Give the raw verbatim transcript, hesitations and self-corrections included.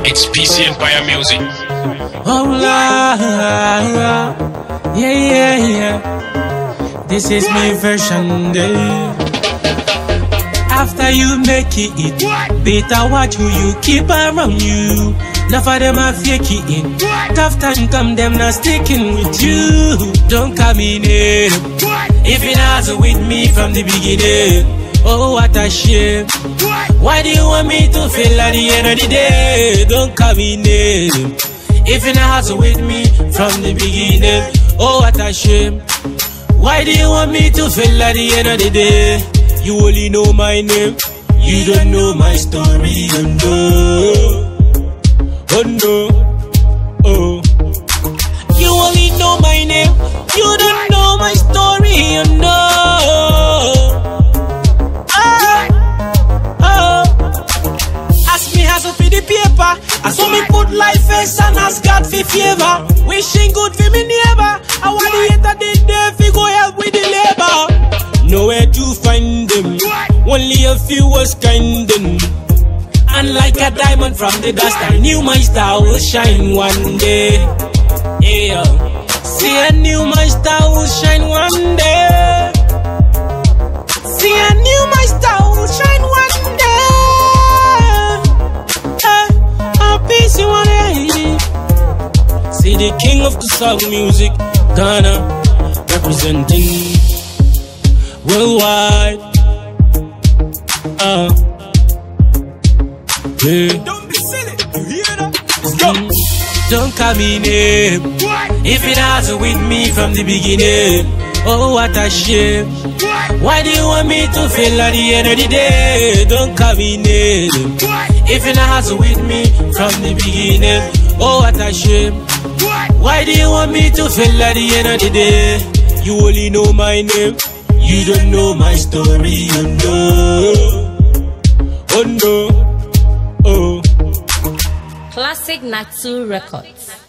It's P C Empire Music. Oh, la, yeah, yeah, yeah, yeah. This is my version, day. After you make it, better watch who you keep around you. Enough of them are faking. Tough time come, them not sticking with you. Don't come in here if it has with me from the beginning. Oh, what a shame. Why do you want me to feel at the end of the day? Don't come in here if it has with me from the beginning. Oh, what a shame. Why do you want me to feel at the end of the day? You only know my name, you don't know my story. Oh no, oh no, oh. You only know my name, you don't know my story. Oh no, oh, oh. Ask me how to feed the paper, I saw me put life first and ask God for favor. Wishing good for me neighbor, I want the hater did there fi go help with the labor. Nowhere to find them, only a few was kind. And like a diamond from the dust, I knew my star will shine one day. Yeah, see, I knew my star will shine one day. See, I knew my star will shine one day. Hey, I'll be see one day. See the king of the soul music, Ghana, representing worldwide. Uh, yeah. Don't be silly, you hear that? Let's go. Mm, don't come in here if it has with me from the beginning. Oh, what a shame. Why do you want me to feel at the end of the day? Don't come in here if it has with me from the beginning. Oh, what a shame. Why do you want me to feel at the end of the day? You only know my name, you don't know my story. Oh no, oh no, oh. Classic Natsu Records.